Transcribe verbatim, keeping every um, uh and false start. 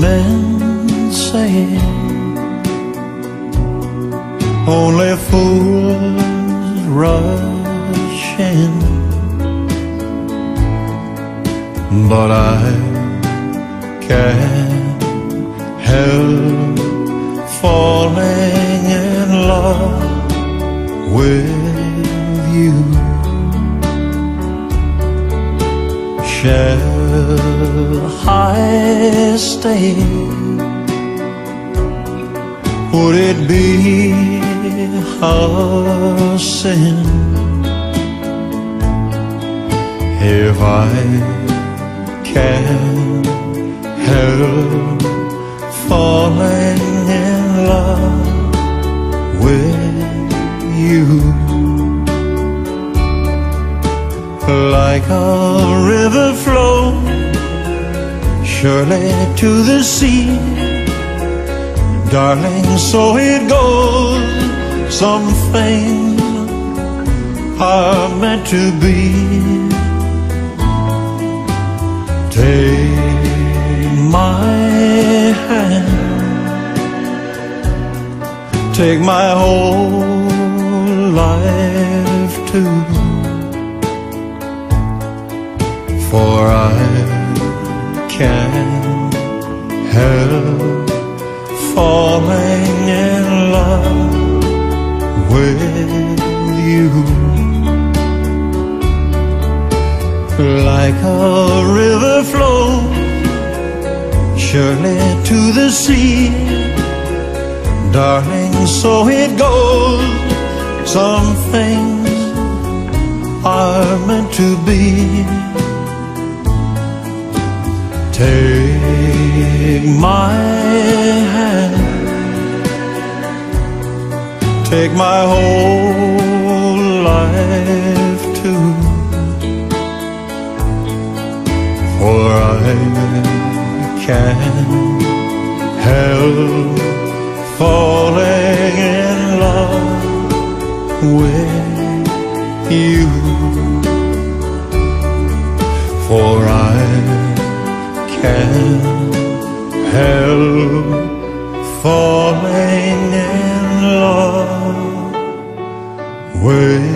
men say only fools rush in, but I can't help falling in love with you. Shall I stay? Would it be a sin if I can't help falling in love with you? Like a river flows surely to the sea, darling, so it goes. Some things are meant to be. Take my hand, take my whole life too, for I can't help falling in love with you. Like a river flows surely to the sea, darling, so it goes. Some things are meant to be. Take my hand, take my whole life too, for I can't help falling in love with you, for I can't help falling in love with